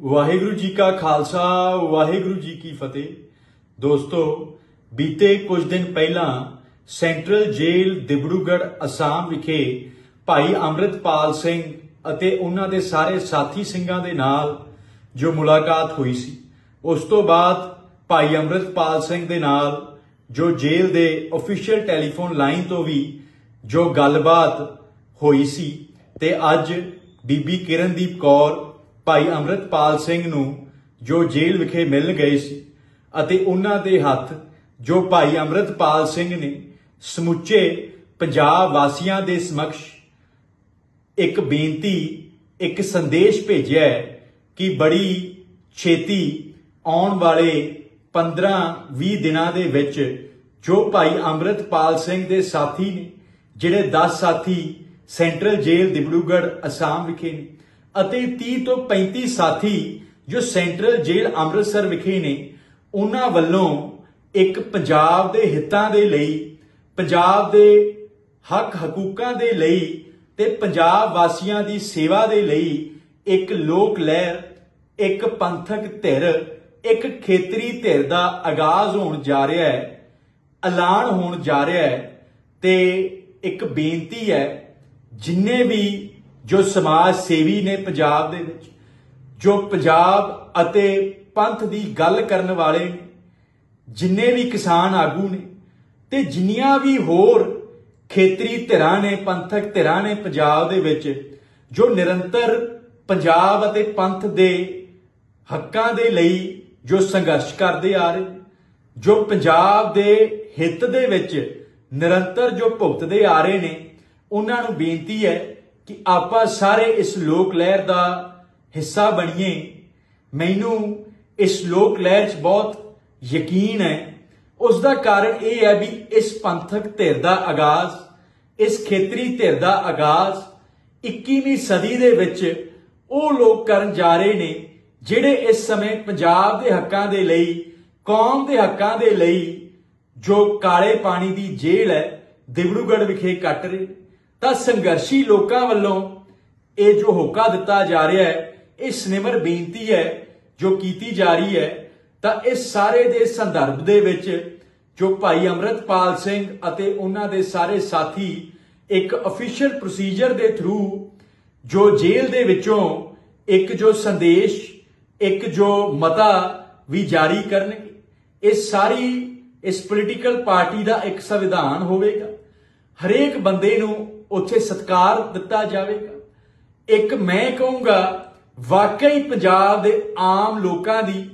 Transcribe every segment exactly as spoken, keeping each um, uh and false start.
वाहिगुरु जी का खालसा वाहिगुरु जी की फतेह। दोस्तों, बीते कुछ दिन पहला सेंट्रल जेल डिब्रूगढ़ असाम विखे भाई अमृतपाल सिंह ਅਤੇ ਉਹਨਾਂ ਦੇ ਸਾਰੇ ਸਾਥੀ ਸਿੰਘਾਂ ਦੇ ਨਾਲ ਜੋ ਮੁਲਾਕਾਤ ਹੋਈ ਸੀ, ਉਸ ਤੋਂ ਬਾਅਦ ਭਾਈ ਅਮਰਿਤਪਾਲ ਸਿੰਘ ਦੇ ਨਾਲ ਜੋ ਜੇਲ੍ਹ ਦੇ ਆਫੀਸ਼ੀਅਲ ਟੈਲੀਫੋਨ ਲਾਈਨ ਤੋਂ ਵੀ ਜੋ ਗੱਲਬਾਤ ਹੋਈ ਸੀ ਤੇ ਅੱਜ ਬੀਬੀ ਕਿਰਨਦੀਪ ਕੌਰ ਭਾਈ ਅਮਰਿਤਪਾਲ ਸਿੰਘ ਨੂੰ ਜੋ ਜੇਲ੍ਹ ਵਿਖੇ ਮਿਲ ਗਏ ਸੀ ਅਤੇ ਉਹਨਾਂ ਦੇ ਹੱਥ ਜੋ ਭਾਈ ਅਮਰਿਤਪਾਲ ਸਿੰਘ ਨੇ ਸਮੁੱਚੇ ਪੰਜਾਬ ਵਾਸੀਆਂ ਦੇ ਸਮਕਸ਼ एक बेनती एक संदेश भेजा है कि बड़ी छेती आने वाले पंद्रह भी दिनों के विच जो भाई अमृतपाल सिंह दे साथी ने जिहड़े दस साथी सेंट्रल जेल डिब्रूगढ़ असाम विखे ने अते तीस तो पैंती साथी जो सेंट्रल जेल अमृतसर विखे ने उन्हां वल्लों एक पंजाब दे हितां दे लई पंजाब दे हक हकूकां दे लई ते पंजाब वासियां दी सेवा दे लई एक लोक लहर एक पंथक धिर एक खेतरी धिर दा आगाज होण जा रहा है, ऐलान होण जा रहा है ते एक बेनती है जिन्ने भी जो समाज सेवी ने पंजाब दे विच जो पंजाब अते पंथ दी गल करन वाले ने जिन्ने भी किसान आगू ने ते जिन्नियां भी होर खेतरी धिरां ने पंथक धिरां ने पंजाब दे विच जो निरंतर पंजाब अते पंथ दे हक्कां दे लई जो संघर्ष करदे आ रहे, जो पंजाब दे हित दे विच निरंतर जो भुगतदे आ रहे ने, उन्हां नूं बेनती है कि आपां सारे इस लोक लहर दा हिस्सा बणीए। मैनूं इस लोक लहर च बहुत यकीन है। उसका कारण यह है भी इस पंथक धिर दा आगाज इस खेतरी धिर दा आगाज इक्कीवीं सदी दे विच वो लोग करन जा रहे ने जिहड़े इस समय पंजाब दे हक्कां दे लई कौम दे हक्कां दे लई जो काले पानी दी जेल है डिब्रूगढ़ विखे कट रहे। तां संघर्षी लोकां वल्लों ये जो होका दिता जा रहा है, इस निमर बेनती है जो कीती जा रही है। तां इस सारे दे संदर्भ दे विच जो भाई अमृतपाल सिंह अते उन्हां दे सारे साथी एक ऑफिशियल प्रोसीजर दे थ्रू जो जेल दे विचों एक जो संदेश एक जो मता भी जारी करनगे। इस सारी इस पोलिटिकल पार्टी दा एक संविधान होवेगा, हरेक बंदे नूं उत्थे सत्कार दिता जावेगा। एक मैं कहूंगा वाकई पंजाब दे आम लोकां दी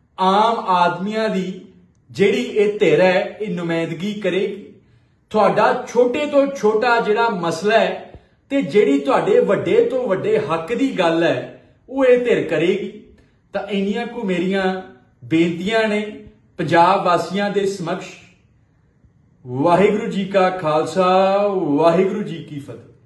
आम आदमियां दी जिहड़ी ये धिर है ये नुमाइंदगी करेगी। तुहाडा छोटे तो छोटा जिहड़ा मसला है ते जिहड़ी तुहाडे वड्डे तो वड्डे हक दी गल है वो ये धिर करेगी। तां इन्नियां को मेरियां बेनतियां ने पंजाब वासियां दे समक्ष। वाहिगुरु जी का खालसा वाहिगुरु जी की फतेह।